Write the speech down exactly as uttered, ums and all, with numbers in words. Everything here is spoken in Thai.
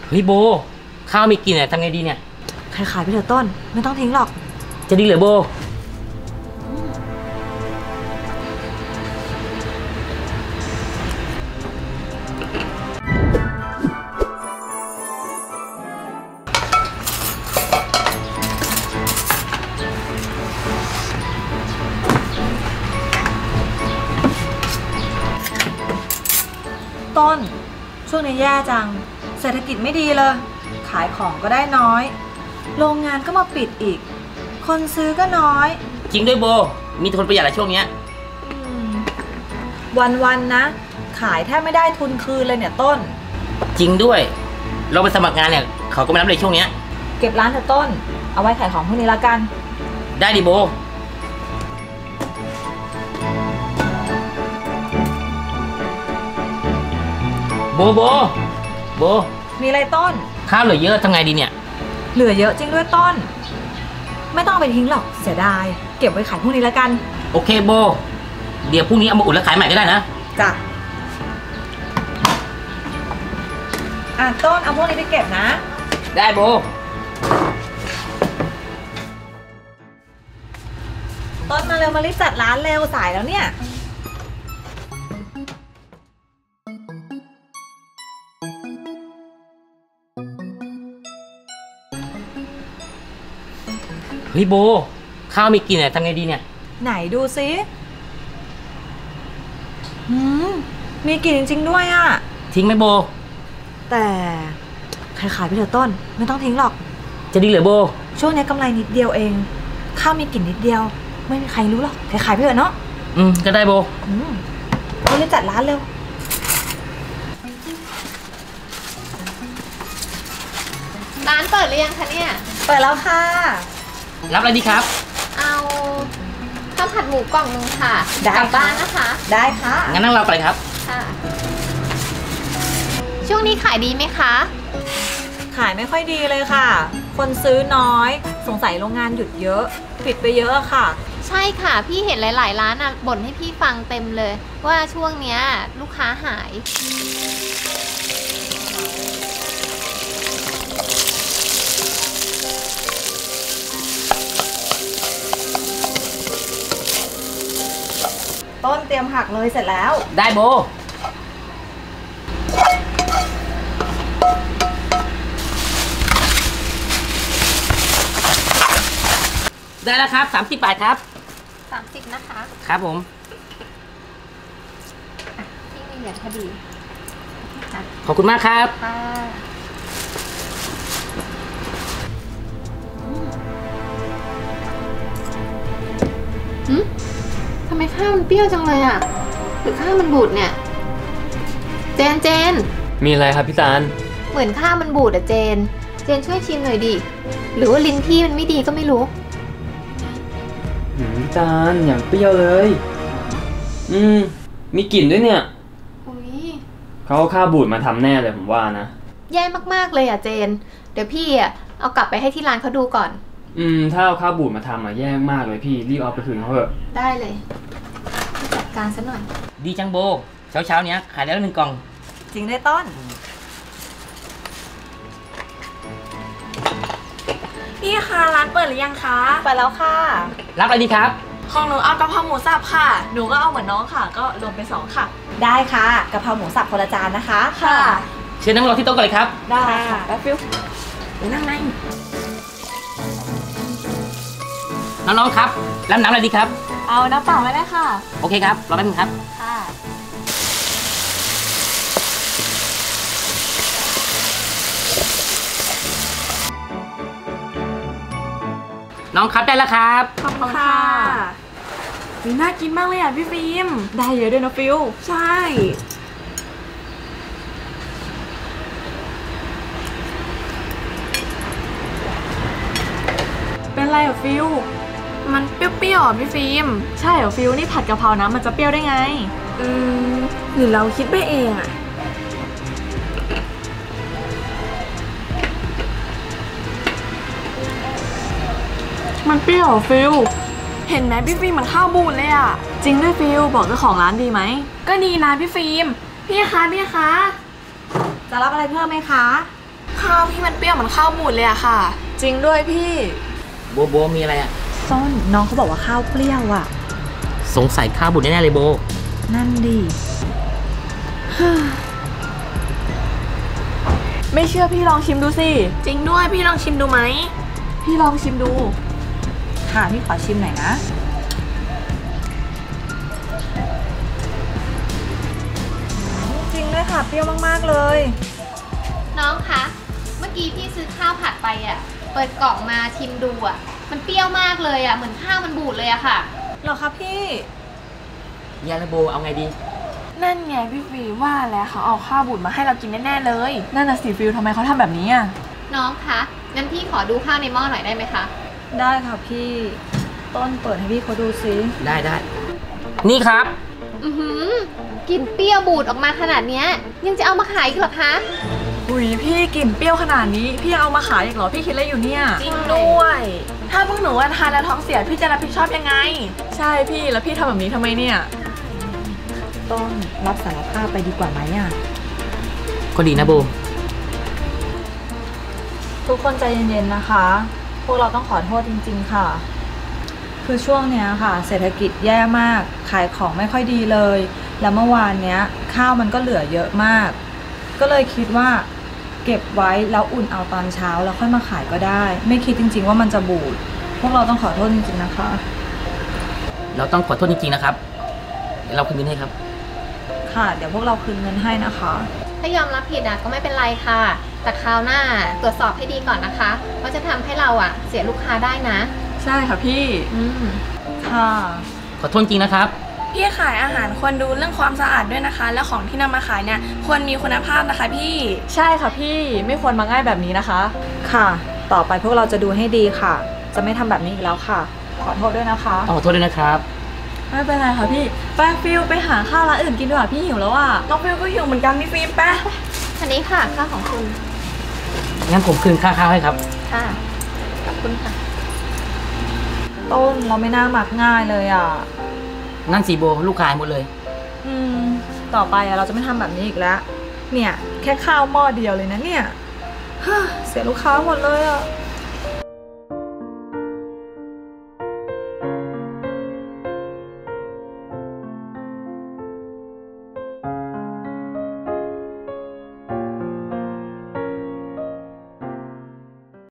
เฮ้ยโบข้าวมีกินเนี่ยทำไงดีเนี่ยขายขายไปเถอะต้นไม่ต้องทิ้งหรอกจะดีเหรอโบต้นช่วงนี้แย่จังเศรษฐกิจไม่ดีเลยขายของก็ได้น้อยโรงงานก็มาปิดอีกคนซื้อก็น้อยจริงด้วยโบมีทุนประหยัดอะไรช่วงเนี้ยวันๆนะขายแทบไม่ได้ทุนคืนเลยเนี่ยต้นจริงด้วยเราไปสมัครงานเนี่ยเขาก็ไม่รับเลยช่วงเนี้ยเก็บร้านเถอะต้นเอาไว้ขายของพวกนี้ละกันได้ดิโบโบโบโบมีอะไรต้นข้าวเหลือเยอะทำไงดีเนี่ยเหลือเยอะจริงด้วยต้นไม่ต้องไปทิ้งหรอกเสียดายเก็บไว้ขายพรุ่งนี้แล้วกันโอเคโบเดี๋ยวพรุ่งนี้เอามาอุ่นแล้วขายใหม่ก็ได้นะจ้ะอ่ะต้นเอาพวกนี้ไปเก็บนะได้โบต้นมาเร็วมารีบจัดร้านเร็วสายแล้วเนี่ยเฮ้ยโบข้าวมีกินเนี่ยทำไงดีเนี่ยไหนดูซิหืมมีกลิ่นจริงๆด้วยอ่ะทิ้งไหมโบแต่ขายขายไปเถอะต้นไม่ต้องทิ้งหรอกจะดีเหรอโบช่วงนี้กำไรนิดเดียวเองข้าวมีกลิ่นนิดเดียวไม่มีใครรู้หรอกขายขายไปเถอะเนาะอืมก็ได้โบอืมเราเลยจัดร้านเร็วร้านเปิดหรือยังคะเนี่ยเปิดแล้วค่ะรับอะไรดีครับเอาข้าวผัดหมูกล่องนึงค่ะกลับบ้านนะคะได้ค่ะงั้นนั่งรอไปครับค่ะช่วงนี้ขายดีไหมคะขายไม่ค่อยดีเลยค่ะคนซื้อน้อยสงสัยโรงงานหยุดเยอะปิดไปเยอะค่ะใช่ค่ะพี่เห็นหลายๆร้านอ่ะบ่นให้พี่ฟังเต็มเลยว่าช่วงเนี้ยลูกค้าหายต้นเตรียมผักเลยเสร็จแล้วได้โบได้แล้วครับสามสิบบาทครับสามสิบนะคะครับผมพี่มีเหรียญพอดีขอบคุณมากครับค่ะหืมทำไมข้าวมันเปรี้ยวจังเลยอ่ะหรือข้าวมันบูดเนี่ยเจนเจนมีอะไรครับพี่ตาลเหมือนข้าวมันบูดอะเจนเจนช่วยชิมหน่อยดิหรือว่าลิ้นพี่มันไม่ดีก็ไม่รู้หืมพี่ตาลอย่างเปรี้ยวเลยอืมมีกลิ่นด้วยเนี่ยอุ้ยเขาเอาข้าวบูดมาทำแน่เลยผมว่านะแย่มากๆเลยอ่ะเจนเดี๋ยวพี่อ่ะเอากลับไปให้ที่ร้านเขาดูก่อนอืมถ้าเอาข้าวบูดมาทำอ่ะแย่มากเลยพี่รีบเอาไปคืนเขาเถอะได้เลยจัดการซะหน่อยดีจังโบเช้าเช้าเนี้ยขายแล้วหนึ่งกล่องจริงได้ต้นพี่คะร้านเปิดหรือยังคะเปิดแล้วค่ะรับอะไรดีครับของหนูเอากะเพราหมูสับค่ะหนูก็เอาเหมือนน้องค่ะก็รวมเป็นสองค่ะได้ค่ะกะเพราหมูสับคนละจานนะคะค่ะเชิญนั่งรอที่โต๊ะก่อนเลยครับได้ค่ะแป๊บฟิวนั่งนั่งน้องๆครับรับน้ำอะไรดีครับเอาน้ำเปล่าไว้ได้ค่ะโอเคครับรอแป๊บนึงครับค่ะน้องครับได้แล้วครับขอบคุณค่ะมีน่ากินมากเลยอ่ะพี่ฟิล์มได้เยอะด้วยนะฟิวใช่เป็นไรอ่ะฟิวมันเปรี้ยวๆอ่ะพี่ฟิล์มใช่เหรอฟิวนี่ผัดกะเพรานะมันจะเปรี้ยวได้ไงอืมหรือเราคิดไปเองอ่ะมันเปรี้ยวฟิลเห็นไหมพี่ฟิล์มมันข้าวบูดเลยอ่ะจริงด้วยฟิลบอกเจ้าของร้านดีไหมก็ดีนะพี่ฟิล์มพี่คะพี่คะจะรับอะไรเพิ่มไหมคะขข้าวพี่มันเปรี้ยวเหมือนข้าวบูดเลยอะค่ะจริงด้วยพี่โบโบมีอะไรอ่ะต้นน้องเขาบอกว่าข้าวเปรี้ยวอ่ะสงสัยข้าวบุญแน่ๆเลยโบนั่นดิไม่เชื่อพี่ลองชิมดูสิ จริงด้วยพี่ลองชิมดูไหม พี่ลองชิมดูค่ะพี่ขอชิมหน่อยนะ จริงด้วยค่ะเปรี้ยวมากๆเลยน้องคะ เมื่อกี้พี่ซื้อข้าวผัดไปอ่ะ เปิดกล่องมาชิมดูอ่ะ มันเปรี้ยวมากเลยอ่ะ เหมือนข้าวมันบูดเลยอะค่ะเหรอคะพี่ยาละโบเอาไงดีนั่นไงพี่ฟิล์มว่าแล้วเขาเอาข้าวบูดมาให้เรากินแน่ๆเลย นั่นน่ะสิฟิลทำไมเขาทำแบบนี้อะน้องคะ งั้นพี่ขอดูข้าวในหม้อหน่อยได้ไหมคะได้ค่ะพี่ ต้นเปิดให้พี่เขาดูซิได้ได้ นี่ครับอือหือกินเปรี้ยวบูดออกมาขนาดเนี้ยยังจะเอามาขายอีกเหรอคะอุ้ยพี่กลิ่นเปรี้ยวขนาดนี้พี่ยังเอามาขายอีกเหรอพี่คิดอะไรอยู่เนี่ยจริงด้วย ถ้าพวกหนูว่าทานแล้วท้องเสียพี่จะรับผิดชอบยังไง ใช่พี่แล้วพี่ทำแบบนี้ทำไมเนี่ยต้นรับสารภาพไปดีกว่าไหมอ่ะก็ดีนะโบทุกคนใจเย็นๆนะคะ พวกเราต้องขอโทษจริงๆค่ะ คือช่วงเนี้ยค่ะ เศรษฐกิจแย่มาก ขายของไม่ค่อยดีเลย แล้วเมื่อวานเนี้ยข้าวมันก็เหลือเยอะมาก ก็เลยคิดว่าเก็บไว้แล้วอุ่นเอาตอนเช้าแล้วค่อยมาขายก็ได้ ไม่คิดจริงๆว่ามันจะบูด พวกเราต้องขอโทษจริงๆนะคะเราต้องขอโทษจริงๆนะครับ เดี๋ยวเราคืนเงินให้ครับค่ะ เดี๋ยวพวกเราคืนเงินให้นะคะถ้ายอมรับผิดอ่ะก็ไม่เป็นไรค่ะ แต่คราวหน้าตรวจสอบให้ดีก่อนนะคะเพราะจะทำให้เราอ่ะเสียลูกค้าได้นะใช่ค่ะพี่อืมค่ะขอโทษจริงนะครับพี่ขายอาหารควรดูเรื่องความสะอาดด้วยนะคะ และของที่นำมาขายเนี่ยควรมีคุณภาพนะคะพี่ ใช่ค่ะพี่ไม่ควรมาง่ายแบบนี้นะคะค่ะ ต่อไปพวกเราจะดูให้ดีค่ะ จะไม่ทำแบบนี้อีกแล้วค่ะ ขอโทษด้วยนะคะขอโทษด้วยนะครับไม่เป็นไรค่ะพี่ไปฟิลไปหาข้าวร้านอื่นกินดีกว่าพี่หิวแล้วอ่ะน้องฟิลก็หิวเหมือนกันพี่ฟิล์มไปอันนี้ค่ะข้าวของคุณงั้นผมคืนค่าข้าวให้ครับค่ะ ขอบคุณค่ะต้นเราไม่น่ามักง่ายเลยอ่ะนั่นสีโบลูกค้าหมดเลยอืม ต่อไปอะเราจะไม่ทำแบบนี้อีกแล้ว เนี่ย แค่ข้าวหม้อเดียวเลยนะเนี่ย เสียลูกค้าหมดเลยอ่ะ